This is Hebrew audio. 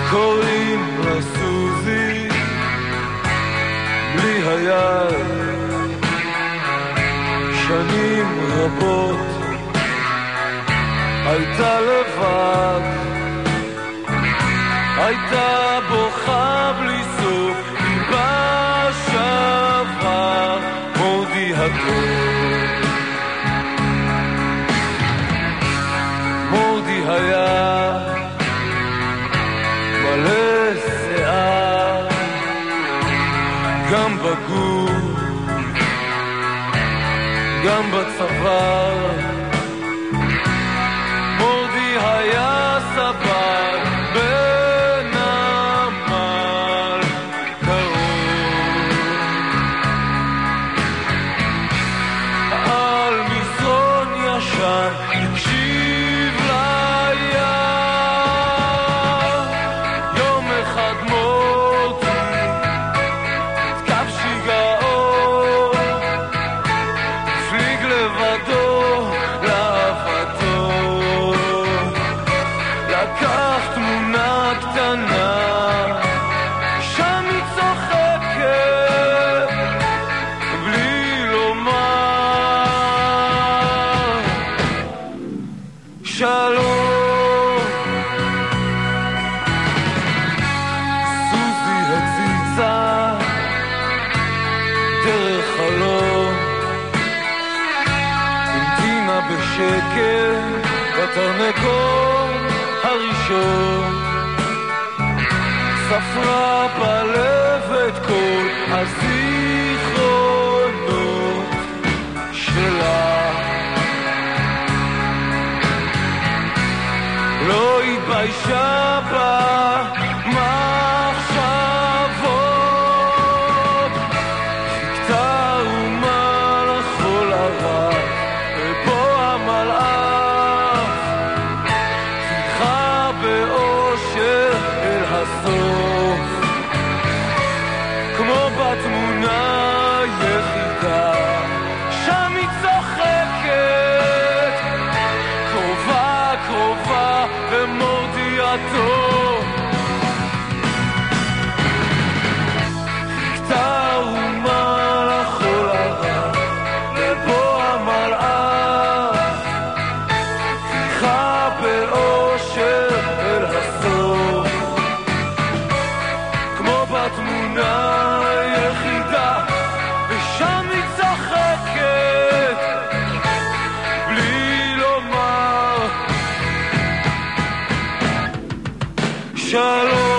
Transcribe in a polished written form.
קוראים לה סוזי בלי היד, שנים רבות הייתה לבד, הייתה בוכה בלי סוף, ליבה שווה מורדי הטוב. מורדי היה מלא שיער, גם בגוף גם בצוואר. מורדי היה סבן בנמל קרוב, על מסרון ישן הקשיב לים. יום אחד מורדי תקף שיגעון, הפליג לבדו לעבדו, לקח תמונה קטנה, שם היא צוחקת בלי לומר שלום. סוזי הציצה דרך חלום, המתינה בשקט בתרנגול הראשון, ספרה בלב את כל הזיכרונות שלה, לא התביישה במחשבות, חיכתה אומה לכל הרע, ובו המלאך פיחה באושר אל הסוף, כמו בתמונה יחידה, שם היא צוחקת, קרובה קרובה ומורדי הטוב. חיכתה אומה לכל הרע, לבוא המלאך פיחה באושר אל הסוף, כמו בתמונה יחידה, ושם היא צוחקת בלי לומר שלום.